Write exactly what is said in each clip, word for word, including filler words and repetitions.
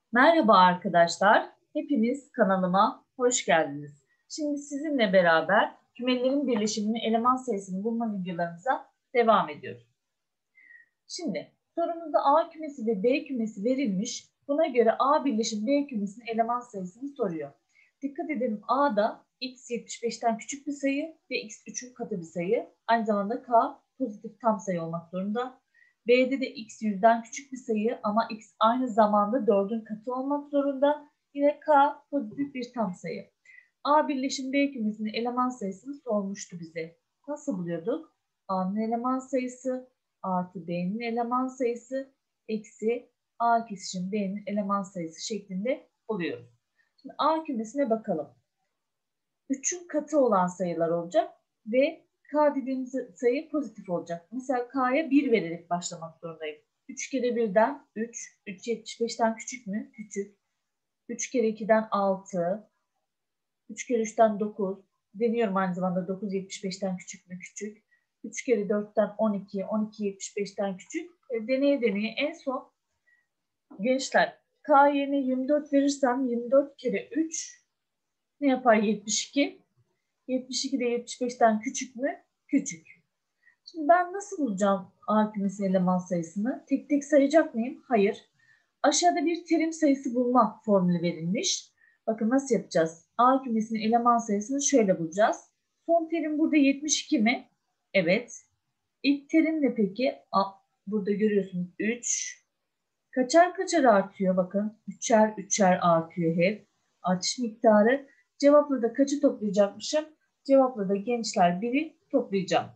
Merhaba arkadaşlar, hepiniz kanalıma hoş geldiniz. Şimdi sizinle beraber kümelerin birleşimini, eleman sayısını bulma videolarımıza devam ediyoruz. Şimdi sorumuzda A kümesi ve B kümesi verilmiş. Buna göre A birleşim B kümesinin eleman sayısını soruyor. Dikkat edelim, A'da x yetmiş beşten küçük bir sayı ve x üçün katı bir sayı. Aynı zamanda K pozitif tam sayı olmak zorunda. B'de de x yüzden küçük bir sayı ama x aynı zamanda dördün katı olmak zorunda. Yine K pozitif bir tam sayı. A birleşim B kümesinin eleman sayısını sormuştu bize. Nasıl buluyorduk? A'nın eleman sayısı artı B'nin eleman sayısı eksi A kesişim B'nin eleman sayısı şeklinde buluyoruz. Şimdi A kümesine bakalım. üçün katı olan sayılar olacak ve K dediğimiz sayı pozitif olacak. Mesela K'ya bir vererek başlamak zorundayım. üç kere birden üç, üç yetmiş beşten küçük mü? Küçük. üç kere ikiden altı, üç kere üçten dokuz. Deniyorum aynı zamanda dokuz yetmiş beşten küçük mü? Küçük. üç kere dörtten on iki, on iki yetmiş beşten küçük. E, deneye deneye en son gençler K yerine yirmi dört verirsem yirmi dört kere üç ne yapar? yetmiş iki. yetmiş iki de yetmiş beşten küçük mü? Küçük. Şimdi ben nasıl bulacağım A kümesi eleman sayısını? Tek tek sayacak mıyım? Hayır. Aşağıda bir terim sayısı bulma formülü verilmiş. Bakın nasıl yapacağız? A kümesinin eleman sayısını şöyle bulacağız. Son terim burada yetmiş iki mi? Evet. İlk terim ne peki? A, burada görüyorsunuz üç. Kaçar kaçar artıyor bakın. Üçer üçer artıyor hep. Artış miktarı. Cevapla da kaçı toplayacakmışım? Cevapla da gençler biri toplayacağım.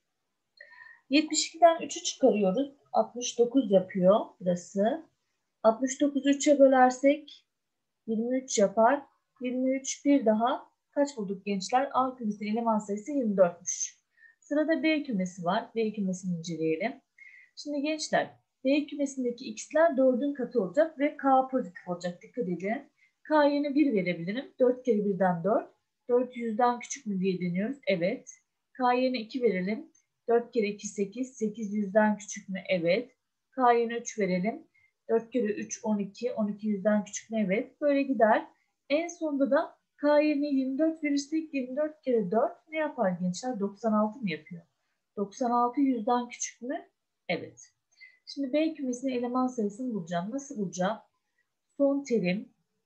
yetmiş ikiden üçü çıkarıyoruz. altmış dokuz yapıyor burası. altmış dokuzu üçe bölersek yirmi üç yapar. yirmi üç bir daha kaç bulduk gençler? A kümesinin eleman sayısı yirmi dörtmüş. Sırada B kümesi var. B kümesini inceleyelim. Şimdi gençler B kümesindeki x'ler dördün katı olacak ve K pozitif olacak. Dikkat edin. K yerine bir verebilirim. dört kere birden dört. dört yüzden küçük mü diye deniyoruz. Evet. K yerine iki verelim. dört kere iki sekiz. sekiz yüzden küçük mü? Evet. K yerine üç verelim. dört kere üç on iki. on iki yüzden küçük mü? Evet. Böyle gider. En sonunda da K yerine yirmi dört verirsek yirmi dört kere dört ne yapar gençler? doksan altı mı yapıyor? doksan altı yüzden küçük mü? Evet. Şimdi B kümesinin eleman sayısını bulacağım. Nasıl bulacağım? Son terim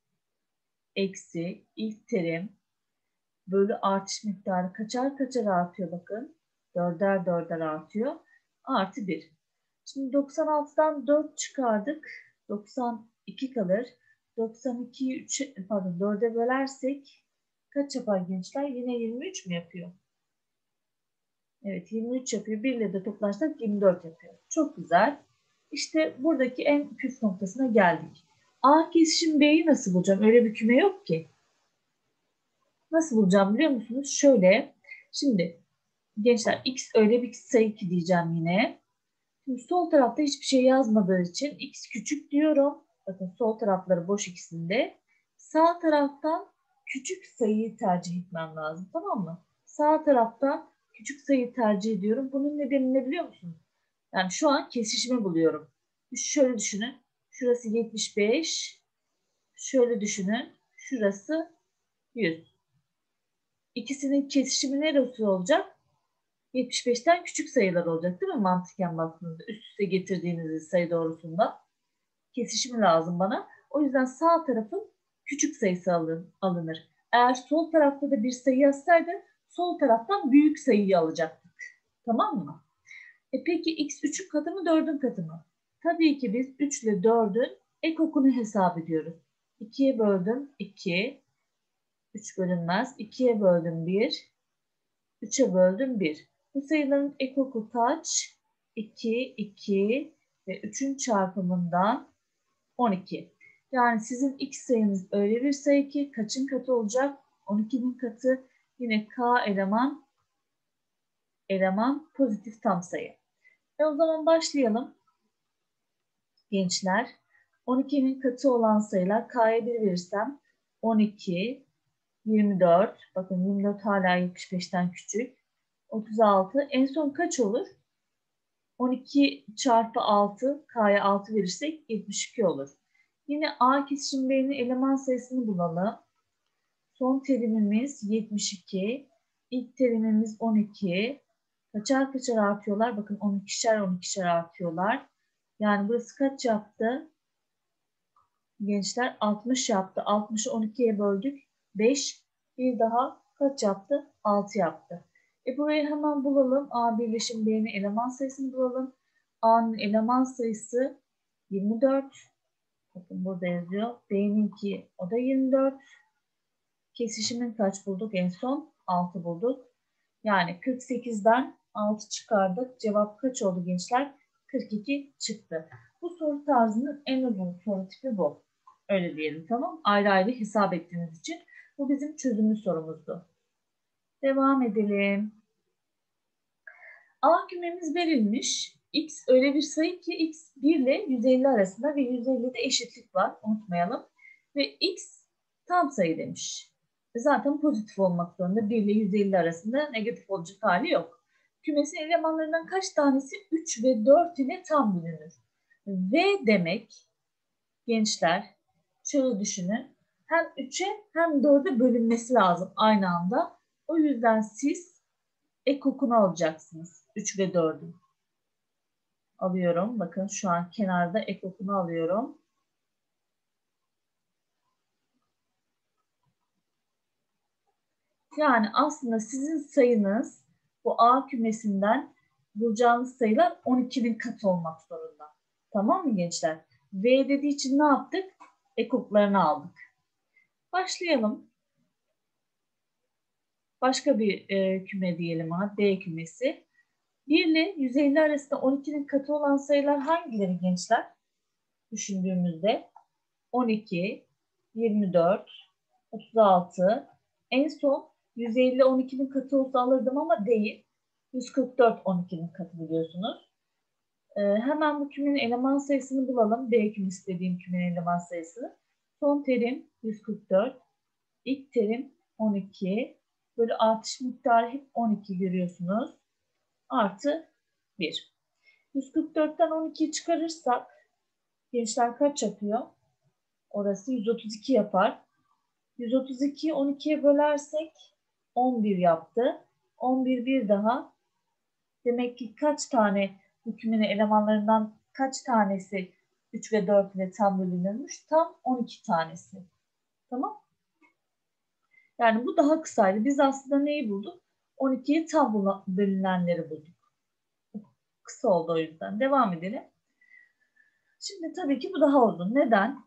eksi ilk terim bölü artış miktarı kaçar kaçar artıyor bakın. Dörder dörder artıyor. Artı bir. Şimdi doksan altıdan dört çıkardık. doksan iki kalır. doksan ikiyi üçe, pardon dörde bölersek kaç yapar gençler? Yine yirmi üç mü yapıyor? Evet yirmi üç yapıyor. bir ile de toplarsak yirmi dört yapıyor. Çok güzel. İşte buradaki en püf noktasına geldik. A kesişim B'yi nasıl bulacağım? Öyle bir küme yok ki. Nasıl bulacağım biliyor musunuz? Şöyle. Şimdi gençler x öyle bir sayı ki diyeceğim yine. Şimdi sol tarafta hiçbir şey yazmadığı için x küçük diyorum. Bakın sol tarafları boş ikisinde. Sağ taraftan küçük sayıyı tercih etmem lazım. Tamam mı? Sağ taraftan küçük sayıyı tercih ediyorum. Bunun nedeni ne biliyor musunuz? Yani şu an kesişimi buluyorum. Şöyle düşünün. Şurası yetmiş beş. Şöyle düşünün. Şurası yüz. İkisinin kesişimi neresi olacak? yetmiş beşten küçük sayılar olacak değil mi mantıken baktığınızda? Üst üste getirdiğiniz sayı doğrusunda kesişimi lazım bana. O yüzden sağ tarafın küçük sayısı alın, alınır. Eğer sol tarafta da bir sayı yazsaydı sol taraftan büyük sayıyı alacaktık. Tamam mı? E peki x üçün katı mı dördün katı mı? Tabii ki biz üç ile dördün ekokunu hesap ediyoruz. ikiye böldüm iki. üç bölünmez. ikiye böldüm bir. üçe böldüm bir. Bu sayıların ekoku kaç? iki, iki ve üçün çarpımından on iki. Yani sizin x sayınız öyle bir sayı ki kaçın katı olacak? on ikinin katı. Yine k eleman eleman pozitif tam sayı. E o zaman başlayalım gençler. on ikinin katı olan sayılar k'ya bir verirsem on iki, yirmi dört. Bakın yirmi dört hala yetmiş beşten küçük. otuz altı. En son kaç olur? on iki çarpı altı, k'ya altı verirsek yetmiş iki olur. Yine A kesişim B'nin eleman sayısını bulalım. Son terimimiz yetmiş iki. İlk terimimiz on iki. Kaçar kaçar artıyorlar? Bakın on ikişer on ikişer artıyorlar. Yani burası kaç yaptı? Gençler altmış yaptı. altmışı on ikiye böldük. beş. Bir daha kaç yaptı? altı yaptı. E burayı hemen bulalım. A birleşim B'nin eleman sayısını bulalım. A'nın eleman sayısı yirmi dört. Bakın burada yazıyor. B'ninki o da yirmi dört. Kesişimin kaç bulduk en son? altı bulduk. Yani kırk sekizden altı çıkardık. Cevap kaç oldu gençler? kırk iki çıktı. Bu soru tarzının en uzun soru tipi bu. Öyle diyelim, tamam. Ayrı ayrı hesap ettiğiniz için. Bu bizim çözümlü sorumuzdu. Devam edelim. A kümemiz verilmiş. X öyle bir sayı ki X bir ile yüz elli arasında ve yüz ellide eşitlik var. Unutmayalım. Ve X tam sayı demiş. Zaten pozitif olmak zorunda. bir ile yüz elli arasında negatif olacak hali yok. Kümesin elemanlarından kaç tanesi üç ve dört ile tam bölünür? V demek gençler, şöyle düşünün. Hem üçe hem dörde bölünmesi lazım aynı anda. O yüzden siz ek okunu alacaksınız. üç ve dördü. Alıyorum. Bakın şu an kenarda ek okunu alıyorum. Yani aslında sizin sayınız bu A kümesinden bulacağınız sayılar on ikinin katı olmak zorunda. Tamam mı gençler? V dediği için ne yaptık? Ek oklarını aldık. Başlayalım. Başka bir e, küme diyelim ha. D kümesi. bir ile yüz elli arasında on ikinin katı olan sayılar hangileri gençler? Düşündüğümüzde on iki, yirmi dört, otuz altı. En son yüz elli on ikinin katı olsa alırdım ama değil. yüz kırk dört on ikinin katı biliyorsunuz. Ee, hemen bu kümenin eleman sayısını bulalım. D kümesi dediğim kümenin eleman sayısı. Son terim yüz kırk dört. İlk terim on iki. Böyle artış miktarı hep on iki görüyorsunuz. Artı bir. yüz kırk dörtten on ikiyi çıkarırsak gençler kaç yapıyor? Orası yüz otuz iki yapar. yüz otuz ikiyi on ikiye bölersek on bir yaptı. on bir bir daha. Demek ki kaç tane bu kümenin elemanlarından kaç tanesi üç ve dört ile tam bölünürmüş? Tam on iki tanesi. Tamam. Yani bu daha kısaydı. Biz aslında neyi bulduk? on ikiye tam bölünenleri bulduk. Kısa oldu o yüzden. Devam edelim. Şimdi tabii ki bu daha uzun. Neden?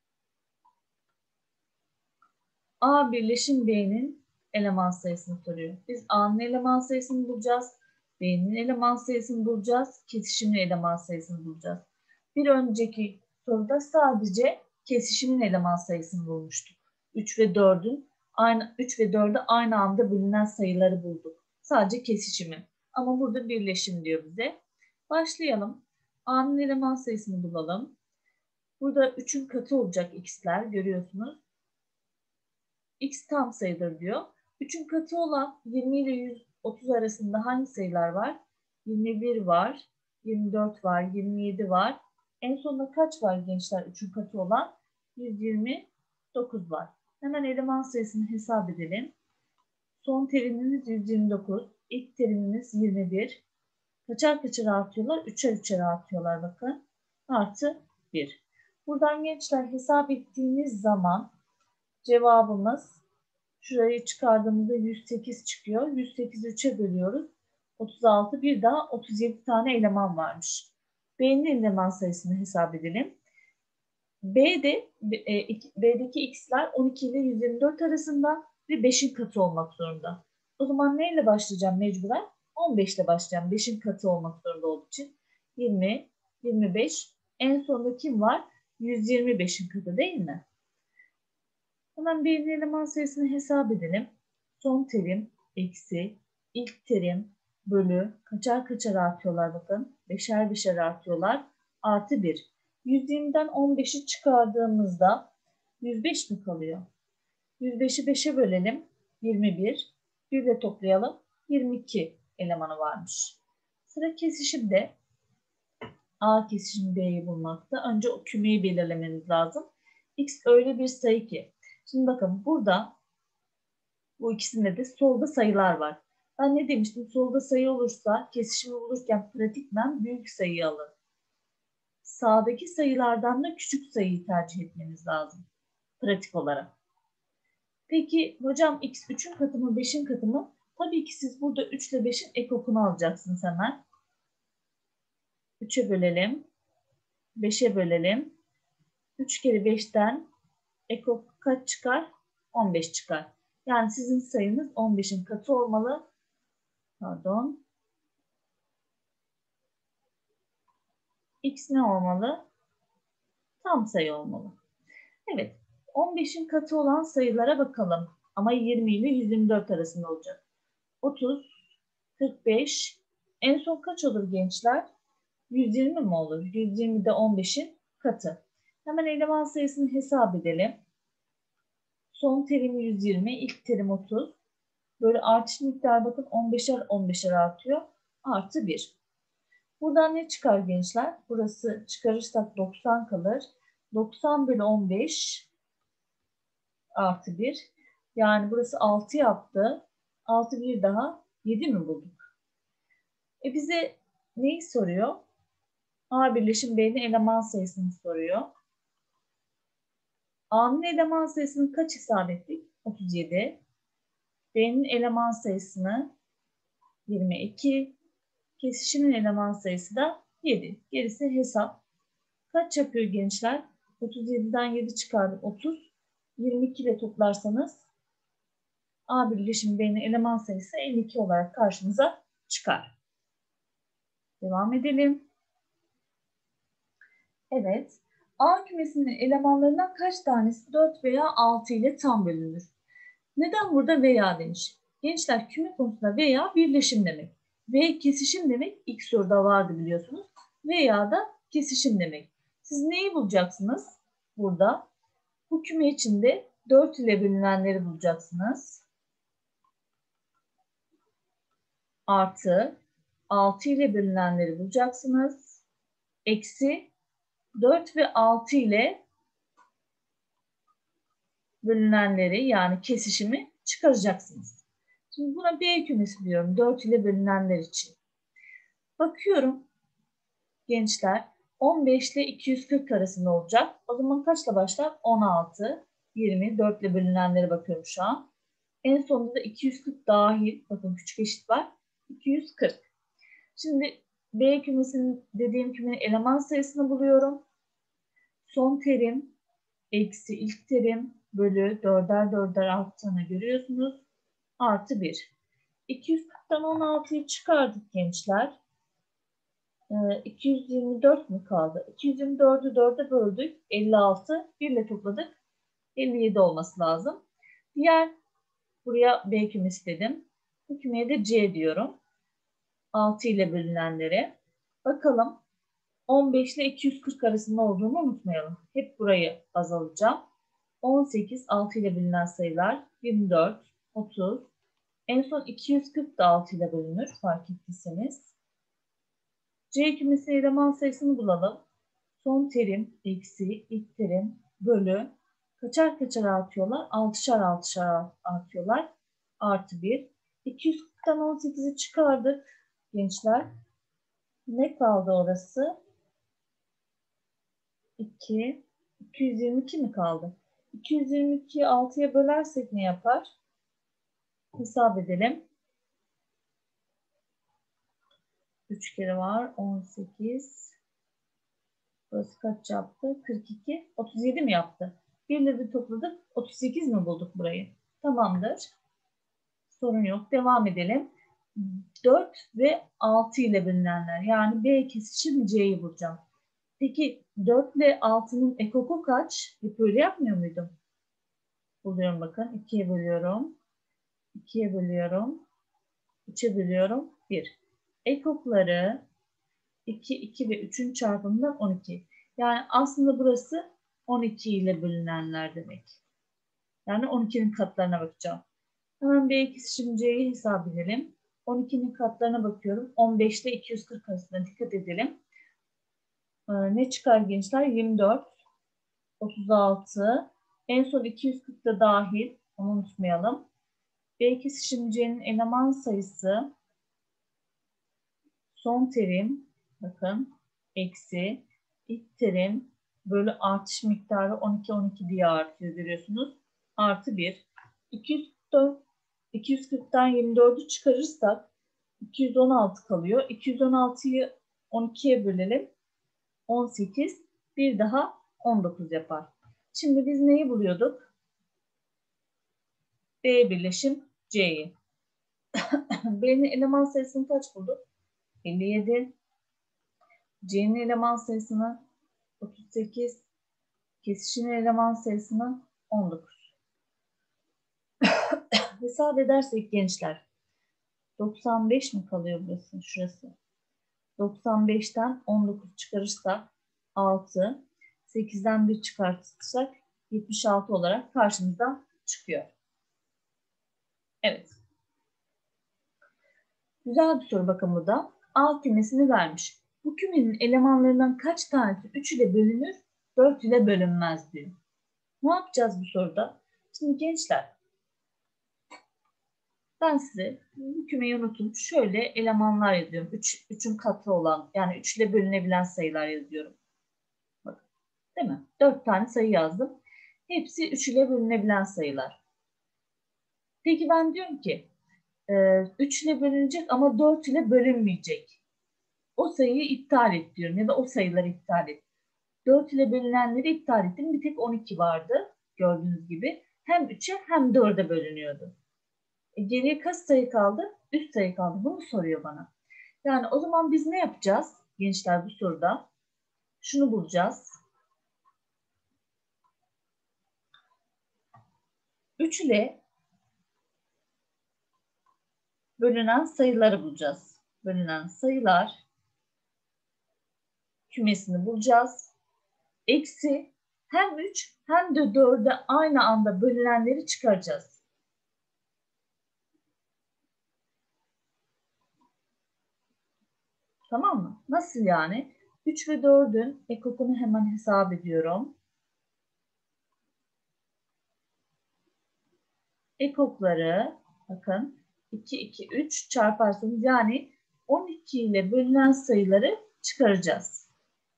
A birleşim B'nin eleman sayısını soruyor. Biz A'nın eleman sayısını bulacağız. B'nin eleman sayısını bulacağız. Kesişimin eleman sayısını bulacağız. Bir önceki soruda sadece kesişimin eleman sayısını bulmuştuk. üç ve dördün aynı üç ve dörde aynı anda bölünen sayıları bulduk. Sadece kesişimi. Ama burada birleşim diyor bize. Başlayalım. A'nın eleman sayısını bulalım. Burada üçün katı olacak x'ler görüyorsunuz. X tam sayıdır diyor. üçün katı olan yirmi ile yüz otuz arasında hangi sayılar var? yirmi bir var, yirmi dört var, yirmi yedi var. En sonunda kaç var gençler üçün katı olan? yüz yirmi dokuz var. Hemen eleman sayısını hesap edelim. Son terimimiz yüz yirmi dokuz, ilk terimimiz yirmi bir. Kaçar kaçar artıyorlar? üçer üçer artıyorlar bakın. Artı bir. Buradan gençler hesap ettiğimiz zaman cevabımız şurayı çıkardığımızda yüz sekiz çıkıyor. yüz sekiz üçe bölüyoruz. otuz altı bir daha otuz yedi tane eleman varmış. B'nin eleman sayısını hesap edelim. B'de, B'deki x'ler on iki ile yüz yirmi dört arasında ve beşin katı olmak zorunda. O zaman neyle başlayacağım mecburen? on beş ile başlayacağım. beşin katı olmak zorunda olduğu için. yirmi, yirmi beş. En sonunda kim var? yüz yirmi beşin katı değil mi? Hemen B'nin eleman sayısını hesap edelim. Son terim eksi ilk terim bölü kaçar kaçar artıyorlar bakın. Beşer beşer artıyorlar. Artı bir. yüz yirmiden on beşi çıkardığımızda yüz beş mi kalıyor? yüz beşi beşe bölelim. yirmi bir. bir de toplayalım. yirmi iki elemanı varmış. Sıra kesişimde. A kesişim B'yi bulmakta. Önce o kümeyi belirlemeniz lazım. X öyle bir sayı ki. Şimdi bakın burada bu ikisinde de solda sayılar var. Ben ne demiştim? Solda sayı olursa kesişimi bulurken pratikmen büyük sayıyı alın. Sağdaki sayılardan da küçük sayıyı tercih etmeniz lazım. Pratik olarak. Peki hocam X üçün katı mı beşin katı mı? Tabii ki siz burada üç ile beşin ekokunu alacaksınız hemen. üçe bölelim. beşe bölelim. üç kere beşten ekok kaç çıkar? on beş çıkar. Yani sizin sayınız on beşin katı olmalı. Pardon. X ne olmalı? Tam sayı olmalı. Evet. on beşin katı olan sayılara bakalım. Ama yirmi ile yüz yirmi dört arasında olacak. otuz, kırk beş. En son kaç olur gençler? yüz yirmi mi olur? yüz yirmi de on beşin katı. Hemen eleman sayısını hesap edelim. Son terim yüz yirmi, ilk terim otuz. Böyle artış miktarı bakın on beşer on beşer artıyor. Artı bir. Buradan ne çıkar gençler? Burası çıkarırsak doksan kalır. doksan bölü on beş artı bir. Yani burası altı yaptı. altı bir daha yedi mi bulduk? E bize neyi soruyor? A birleşim B'nin eleman sayısını soruyor. A'nın eleman sayısını kaç hesap ettik? otuz yedi. B'nin eleman sayısını yirmi iki. Kesişimin eleman sayısı da yedi. Gerisi hesap. Kaç yapıyor gençler? otuz yediden yedi çıkardık otuz. yirmi iki ile toplarsanız A birleşim B'nin eleman sayısı elli iki olarak karşımıza çıkar. Devam edelim. Evet. A kümesinin elemanlarından kaç tanesi dört veya altı ile tam bölünür? Neden burada veya demiş? Gençler küme konusunda veya birleşim demek. Ve kesişim demek ilk soruda vardı biliyorsunuz. Veya da kesişim demek. Siz neyi bulacaksınız burada? Bu küme içinde dört ile bölünenleri bulacaksınız. Artı altı ile bölünenleri bulacaksınız. Eksi dört ve altı ile bölünenleri yani kesişimi çıkaracaksınız. Şimdi buna B kümesi diyorum. dört ile bölünenler için. Bakıyorum gençler on beş ile iki yüz kırk arasında olacak. O zaman kaçla başlar? on altı, yirmi, dört ile bölünenlere bakıyorum şu an. En sonunda da iki yüz kırk dahil. Bakın küçük eşit var. iki yüz kırk. Şimdi B kümesinin dediğim kümenin eleman sayısını buluyorum. Son terim eksi ilk terim bölü dörder dörder arttığını görüyorsunuz. Artı bir. iki yüz kırktan on altıyı çıkardık gençler. Ee, iki yüz yirmi dört mü kaldı? iki yüz yirmi dördü dörde böldük. elli altı. bir ile topladık. elli yedi olması lazım. Diğer buraya B kümesi dedim. Bu kümeye de C diyorum. altı ile bölünenlere. Bakalım. on beş ile iki yüz kırk arasında olduğunu unutmayalım. Hep burayı baz alacağım. on sekiz, altı ile bölünen sayılar. yirmi dört, otuz. En son iki yüz kırk da altı ile bölünür fark ettiyseniz. C kümesi eleman sayısını bulalım. Son terim eksi ilk terim bölü kaçar kaçar artıyorlar? altışar altışar artıyorlar. Artı bir. iki yüz kırktan on sekizi çıkardık gençler. Ne kaldı orası? iki. iki yüz yirmi iki mi kaldı? iki yüz yirmi ikiyi altıya bölersek ne yapar? Hesap edelim. üç kere var. on sekiz. Burası kaç yaptı? kırk iki. otuz yedi mi yaptı? bir ile bir topladık. otuz sekiz mi bulduk burayı? Tamamdır. Sorun yok. Devam edelim. dört ve altı ile bölünenler. Yani B kesişim C'yi bulacağım. Peki dört ile altının ekoku kaç? Hep böyle yapmıyor muydum? Buluyorum bakın. ikiye bölüyorum. ikiye bölüyorum. üçe bölüyorum. bir. Ekokları iki, iki ve üçün çarpımından on iki. Yani aslında burası on iki ile bölünenler demek. Yani on ikinin katlarına bakacağım. Hemen B kesişim C'yi hesap edelim. on ikinin katlarına bakıyorum. on beş ile iki yüz kırk arasında dikkat edelim. Ee, ne çıkar gençler? yirmi dört, otuz altı. En son iki yüz kırk da dahil. Onu unutmayalım. B kesişim C'nin eleman sayısı son terim, bakın, eksi ilk terim bölü artış miktarı on iki on iki diye artıyor, görüyorsunuz. Artı bir. iki yüz kırk dört, iki yüz kırktan yirmi dördü çıkarırsak iki yüz on altı kalıyor. iki yüz on altıyı on ikiye bölelim. on sekiz. Bir daha on dokuz yapar. Şimdi biz neyi buluyorduk? B birleşim C'yi. B'nin eleman sayısını kaç bulduk? elli yedi. C'nin eleman sayısını otuz sekiz. Kesişimin eleman sayısını on dokuz. Hesap edersek gençler, doksan beş mi kalıyor burası? Şurası. doksan beşten on dokuz çıkarırsak altı. sekizden bir çıkartırsak yetmiş altı olarak karşımıza çıkıyor. Evet. Güzel bir soru bakın bu da. A kümesini vermiş. Bu kümenin elemanlarından kaç tanesi üç ile bölünür, dört ile bölünmez diyor. Ne yapacağız bu soruda? Şimdi gençler, ben size bu kümeyi unutup şöyle elemanlar yazıyorum. üç, üçün katı olan, yani üç ile bölünebilen sayılar yazıyorum. Bakın, değil mi? dört tane sayı yazdım. Hepsi üç ile bölünebilen sayılar. Peki ben diyorum ki üç ile bölünecek ama dört ile bölünmeyecek. O sayıyı iptal et diyorum ya da o sayıları iptal et. dört ile bölünenleri iptal ettim. Bir tek on iki vardı gördüğünüz gibi. Hem üçe hem dörde bölünüyordu. E, geriye kaç sayı kaldı? üç sayı kaldı. Bunu soruyor bana. Yani o zaman biz ne yapacağız gençler bu soruda? Şunu bulacağız. üç ile bölünen sayıları bulacağız. Bölünen sayılar kümesini bulacağız. Eksi hem üç hem de dörde aynı anda bölünenleri çıkaracağız. Tamam mı? Nasıl yani? üç ve dördün ekokunu hemen hesap ediyorum. Ekokları bakın iki, iki, üç çarparsanız yani on iki ile bölünen sayıları çıkaracağız.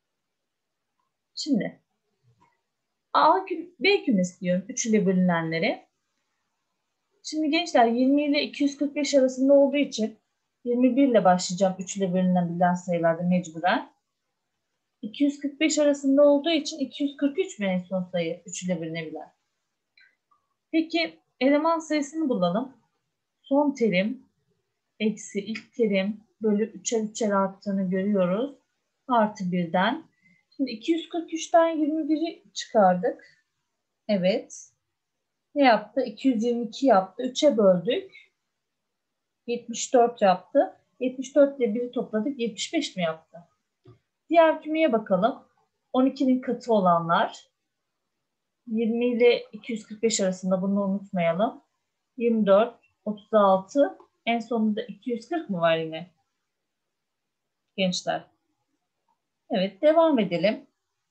Şimdi A, B kümesi diyorum üç ile bölünenleri. Şimdi gençler yirmi ile iki yüz kırk beş arasında olduğu için yirmi bir ile başlayacağım üç ile bölünebilen sayılarda mecburen. iki yüz kırk beş arasında olduğu için iki yüz kırk üç mü en son sayı üç ile bölünebilen? Peki eleman sayısını bulalım. Son terim eksi ilk terim bölü üçer üçer arttığını görüyoruz. Artı birden. Şimdi iki yüz kırk üçten yirmi biri çıkardık. Evet. Ne yaptı? iki yüz yirmi iki yaptı. üçe böldük. yetmiş dört yaptı. yetmiş dört ile biri topladık. yetmiş beş mi yaptı? Diğer kümeye bakalım. on ikinin katı olanlar. yirmi ile iki yüz kırk beş arasında, bunu unutmayalım. yirmi dört, otuz altı. En sonunda iki yüz kırk mı var yine? Gençler. Evet, devam edelim.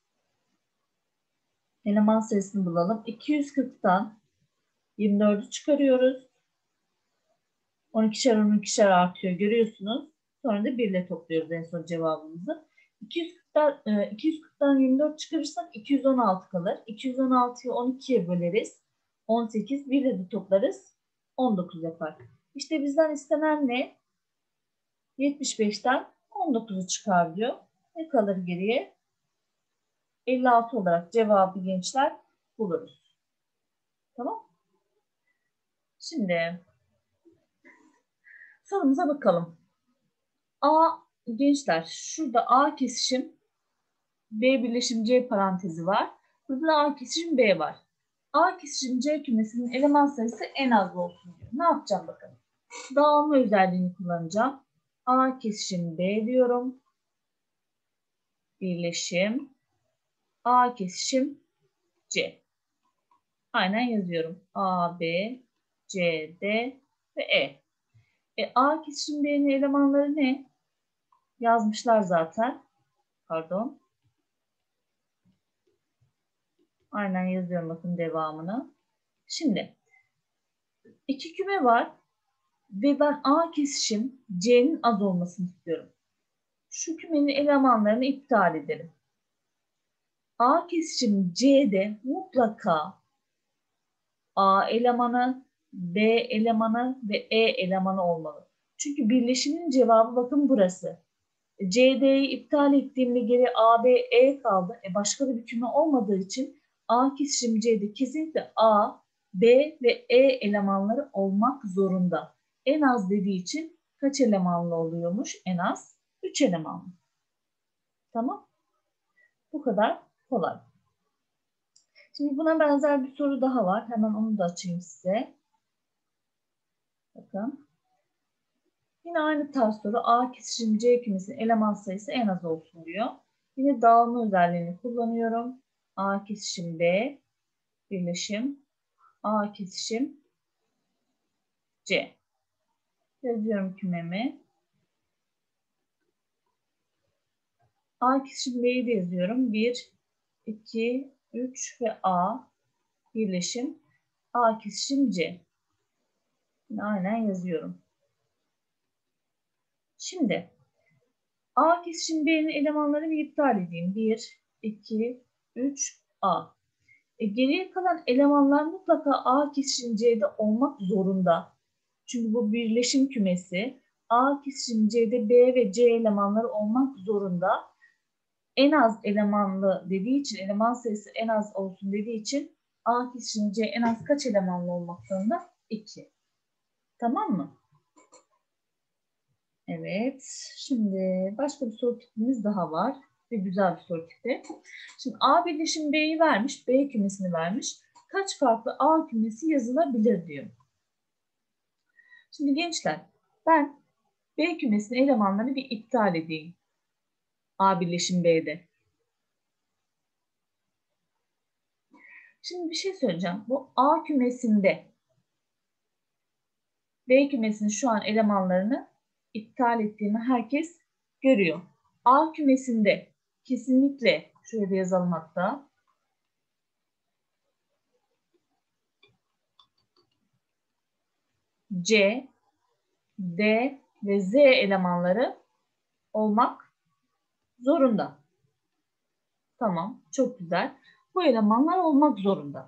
Eleman sayısını bulalım. iki yüz kırktan yirmi dördü çıkarıyoruz. on ikişer on ikişer artıyor, görüyorsunuz. Sonra da bir ile topluyoruz en son cevabımızı. iki yüz kırktan, iki yüz kırktan yirmi dört çıkarırsak iki yüz on altı kalır. iki yüz on altıyı on ikiye böleriz. on sekiz, bir ile de toplarız. on dokuz yapar. İşte bizden istenen ne? yetmiş beşten on dokuzu çıkar diyor. Ne kalır geriye? elli altı olarak cevabı gençler buluruz. Tamam. Şimdi sorumuza bakalım. A gençler, şurada A kesişim B birleşim C parantezi var. Burada da A kesişim B var. A kesişim C kümesinin eleman sayısı en az olsun diyor. Ne yapacağım bakalım. Dağılma özelliğini kullanacağım. A kesişim B diyorum. Birleşim A kesişim C. Aynen yazıyorum. A, B, C, D ve E. E A kesişim B'nin elemanları ne? Yazmışlar zaten. Pardon. Aynen yazıyorum bakın devamını. Şimdi iki küme var ve ben A kesişim C'nin az olmasını istiyorum. Şu kümenin elemanlarını iptal edelim. A kesişim C'de mutlaka A elemanı, B elemanı ve E elemanı olmalı. Çünkü birleşimin cevabı bakın burası. C D'yi iptal ettiğimde geri A, B, E kaldı. E başka da bir küme olmadığı için A kesişim C'de kesinlikle A, B ve E elemanları olmak zorunda. En az dediği için kaç elemanlı oluyormuş? En az üç elemanlı. Tamam. Bu kadar kolay. Şimdi buna benzer bir soru daha var. Hemen onu da açayım size. Bakın. Yine aynı tarz soru. A kesişim C kümesinin eleman sayısı en az olsun diyor. Yine dağılma özelliğini kullanıyorum. A kesişim B birleşim A kesişim C. Yazıyorum kümemi. A kesişim B'yi de yazıyorum. bir, iki, üç ve A birleşim A kesişim C. Yine aynen yazıyorum. Şimdi A kesişim B'nin elemanlarını bir iptal edeyim. bir, iki, üç, A. E, geriye kalan elemanlar mutlaka A kesişim C'de olmak zorunda. Çünkü bu birleşim kümesi. A kesişim C'de B ve C elemanları olmak zorunda. En az elemanlı dediği için, eleman sayısı en az olsun dediği için A kesişim C en az kaç elemanlı olmak zorunda? iki. Tamam mı? Evet. Şimdi başka bir soru tipimiz daha var. Ve güzel bir soru tipi. Şimdi A birleşim B'yi vermiş, B kümesini vermiş. Kaç farklı A kümesi yazılabilir diyor. Şimdi gençler, ben B kümesinin elemanlarını bir iptal edeyim. A birleşim B'de. Şimdi bir şey söyleyeceğim. Bu A kümesinde B kümesinin şu an elemanlarını iptal ettiğimi herkes görüyor. A kümesinde kesinlikle şöyle de yazalım hatta. C, D ve Z elemanları olmak zorunda. Tamam, çok güzel. Bu elemanlar olmak zorunda.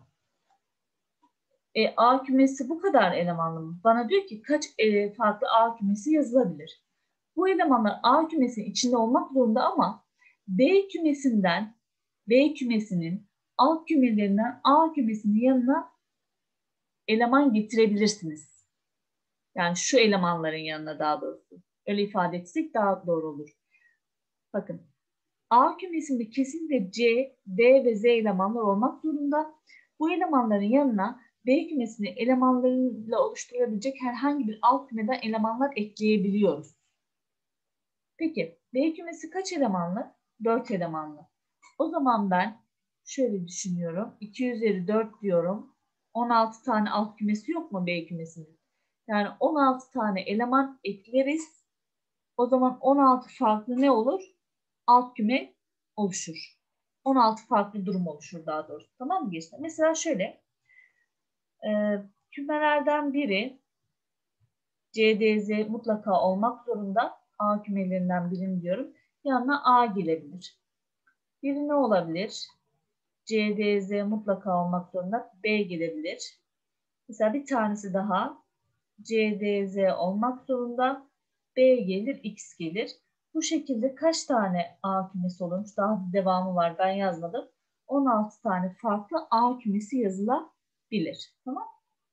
E, A kümesi bu kadar elemanlı mı? Bana diyor ki kaç e, farklı A kümesi yazılabilir? Bu elemanlar A kümesinin içinde olmak zorunda ama B kümesinden B kümesinin alt kümelerinden A kümesinin yanına eleman getirebilirsiniz. Yani şu elemanların yanına daha doğrusu. Öyle ifade etsek daha doğru olur. Bakın. A kümesinde kesinlikle C, D ve Z elemanlar olmak zorunda. Bu elemanların yanına B kümesinin elemanlarıyla oluşturulabilecek herhangi bir alt kümeden elemanlar ekleyebiliyoruz. Peki B kümesi kaç elemanlı? dört elemanlı. O zaman ben şöyle düşünüyorum. iki üzeri dört diyorum. on altı tane alt kümesi yok mu B kümesinin? Yani on altı tane eleman ekleriz. O zaman on altı farklı ne olur? Alt küme oluşur. on altı farklı durum oluşur daha doğrusu. Tamam mı gençler? Mesela şöyle. E, kümelerden biri C, D, Z mutlaka olmak zorunda. A kümelerinden birini diyorum. Yanına A gelebilir. Biri ne olabilir? C, D, Z mutlaka olmak zorunda. B gelebilir. Mesela bir tanesi daha. C, D, Z olmak zorunda. B gelir, X gelir. Bu şekilde kaç tane A kümesi olurmuş? Daha bir devamı var. Ben yazmadım. on altı tane farklı A kümesi yazılabilir. Tamam.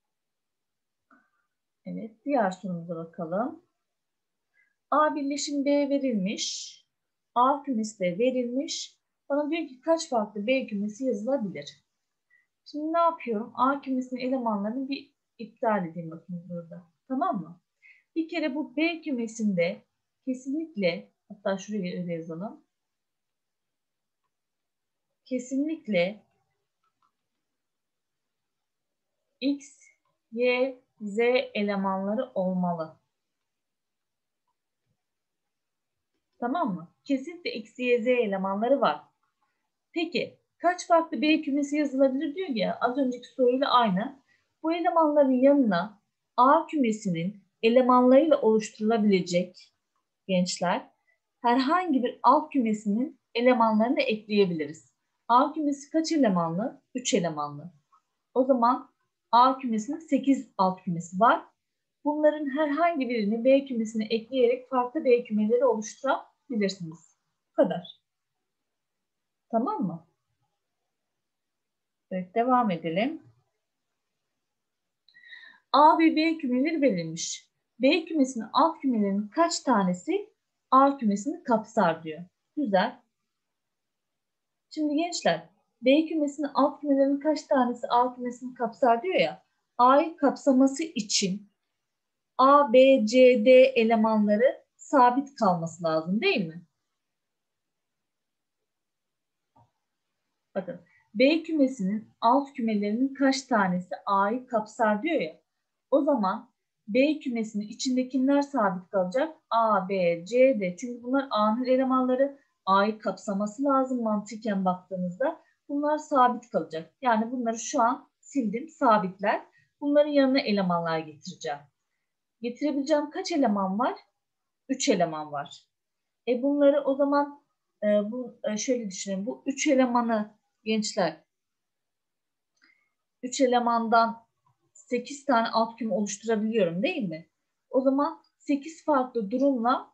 Evet. Diğer sorumuza bakalım. A birleşim B verilmiş. A kümesi de verilmiş. Bana diyor ki kaç farklı B kümesi yazılabilir? Şimdi ne yapıyorum? A kümesinin elemanlarını bir iptal edeyim bakın burada. Tamam mı? Bir kere bu B kümesinde kesinlikle, hatta şuraya öyle yazalım. Kesinlikle X, Y, Z elemanları olmalı. Tamam mı? Kesinlikle X, Y, Z elemanları var. Peki Kaç farklı B kümesi yazılabilir diyor ya, az önceki soruyla aynı. Bu elemanların yanına A kümesinin elemanlarıyla oluşturulabilecek gençler herhangi bir alt kümesinin elemanlarını ekleyebiliriz. A kümesi kaç elemanlı? üç elemanlı. O zaman A kümesinin sekiz alt kümesi var. Bunların herhangi birini B kümesine ekleyerek farklı B kümeleri oluşturabilirsiniz. Bu kadar. Tamam mı? Evet, devam edelim. A ve B kümeleri verilmiş. B kümesinin alt kümelerinin kaç tanesi A kümesini kapsar diyor. Güzel. Şimdi gençler, B kümesinin alt kümelerinin kaç tanesi A kümesini kapsar diyor ya. A'yı kapsaması için A, B, C, D elemanları sabit kalması lazım değil mi? Bakın, B kümesinin alt kümelerinin kaç tanesi A'yı kapsar diyor ya. O zaman B kümesinin içindekiler sabit kalacak. A, B, C, D. Çünkü bunlar A'nın elemanları. A'yı kapsaması lazım mantıken baktığınızda. Bunlar sabit kalacak. Yani bunları şu an sildim, sabitler. Bunların yanına elemanlar getireceğim. Getirebileceğim kaç eleman var? üç eleman var. E bunları o zaman e, bu e, şöyle düşünelim. Bu üç elemanı gençler, üç elemandan sekiz tane alt küme oluşturabiliyorum değil mi? O zaman sekiz farklı durumla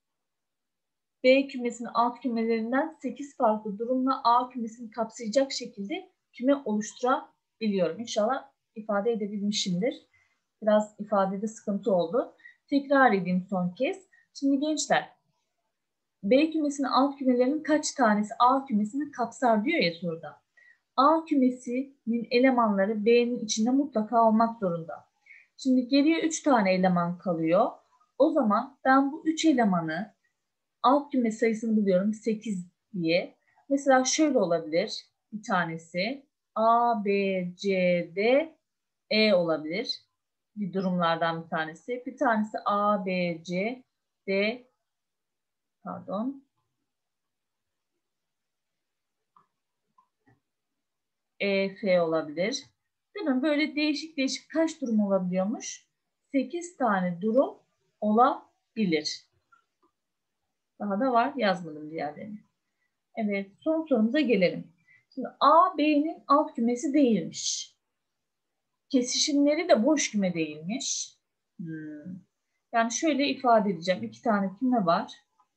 B kümesinin alt kümelerinden sekiz farklı durumla A kümesini kapsayacak şekilde küme oluşturabiliyorum. İnşallah ifade edebilmişimdir. Biraz ifadede sıkıntı oldu. Tekrar edeyim son kez. Şimdi gençler, B kümesinin alt kümelerinin kaç tanesi A kümesini kapsar diyor ya soruda. A kümesinin elemanları B'nin içinde mutlaka olmak zorunda. Şimdi geriye üç tane eleman kalıyor. O zaman ben bu üç elemanı alt küme sayısını buluyorum sekiz diye. Mesela şöyle olabilir. Bir tanesi A, B, C, D, E olabilir. Bir durumlardan bir tanesi. Bir tanesi A, B, C, D, pardon. E, F olabilir. Değil mi? Böyle değişik değişik kaç durum olabiliyormuş? sekiz tane durum olabilir. Daha da var. Yazmadım diğerlerini. Evet. Son sorumuza gelelim. Şimdi A, B'nin alt kümesi değilmiş. Kesişimleri de boş küme değilmiş. Hmm. Yani şöyle ifade edeceğim. İki tane küme var.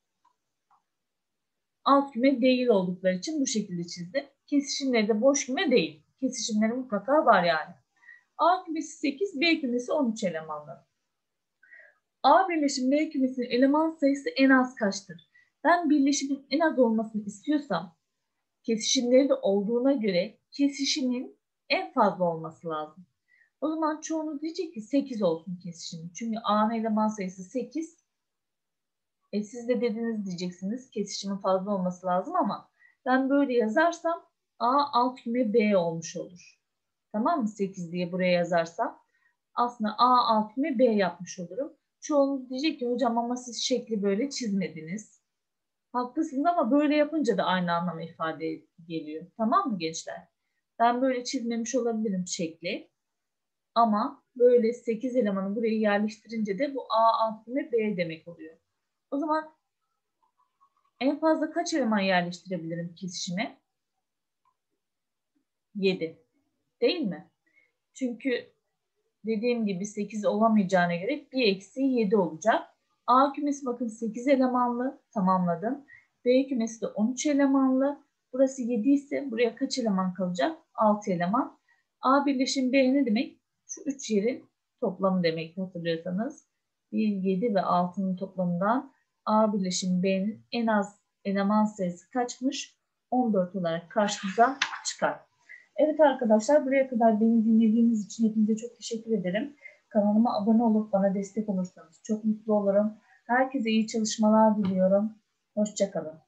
Alt küme değil oldukları için bu şekilde çizdim. Kesişimleri de boş küme değil. Kesişimleri mutlaka var yani. A kümesi sekiz, B kümesi on üç elemanlı. A birleşim B kümesinin eleman sayısı en az kaçtır? Ben birleşimin en az olmasını istiyorsam kesişimleri de olduğuna göre kesişimin en fazla olması lazım. O zaman çoğunuz diyecek ki sekiz olsun kesişim. Çünkü A'nın eleman sayısı sekiz. E siz de dediniz diyeceksiniz kesişimin fazla olması lazım ama ben böyle yazarsam A alt küme B olmuş olur. Tamam mı? sekiz diye buraya yazarsam aslında A alt küme B yapmış olurum. Çoğunuz diyecek ki hocam ama siz şekli böyle çizmediniz. Haklısınız ama böyle yapınca da aynı anlamı ifade geliyor. Tamam mı gençler? Ben böyle çizmemiş olabilirim şekli. Ama böyle sekiz elemanı buraya yerleştirince de bu A alt küme B demek oluyor. O zaman en fazla kaç eleman yerleştirebilirim kesişime? yedi. Değil mi? Çünkü dediğim gibi sekiz olamayacağına göre bir eksi yedi olacak. A kümesi bakın sekiz elemanlı, tamamladım. B kümesi de on üç elemanlı. Burası yedi ise buraya kaç eleman kalacak? altı eleman. A birleşim B ne demek? Şu üç yerin toplamı demek hatırlıyorsanız. bir, yedi ve altının toplamından A birleşim B'nin en az eleman sayısı kaçmış? on dört olarak karşımıza çıkar. Evet arkadaşlar, buraya kadar beni dinlediğiniz için hepinize çok teşekkür ederim. Kanalıma abone olup bana destek olursanız çok mutlu olurum. Herkese iyi çalışmalar diliyorum. Hoşça kalın.